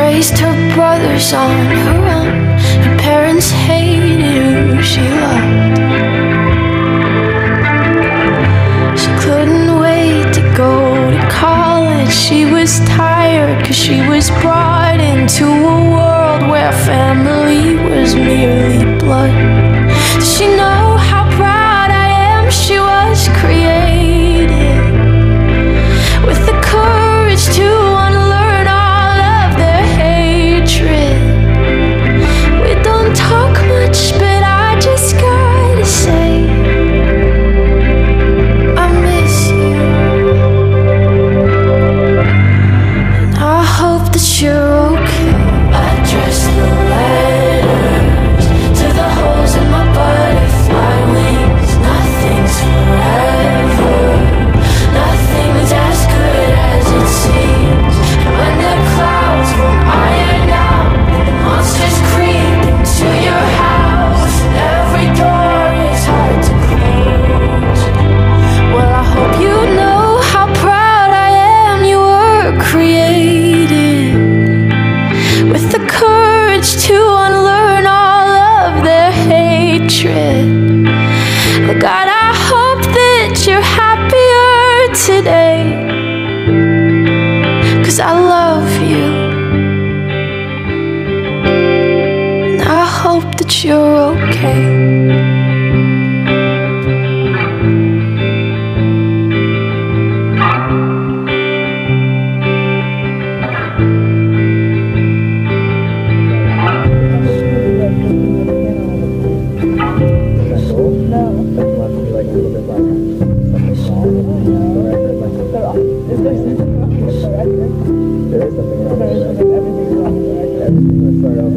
raised her brothers on her own. Her parents hated who she loved. She couldn't wait to go to college. She was tired 'cause she was brought into a world where family was merely blood. Does she know how proud I am? She was created with the courage to unlearn all of their hatred. We don't talk much, but I just gotta say I miss you, and I hope that you're okay. Address the letters to the holes in my butterfly wings. Nothing's forever, nothing's as good as it seems. And when the clouds won't iron out, the monsters creep into your house, and every door is hard to close. Well, I hope you know how proud I am. You were created with the courage to unlearn all of their hatred. God, I hope that you're happier today, 'cause I love you, and I hope that you're okay. There is something wrong with everything's wrong with the record.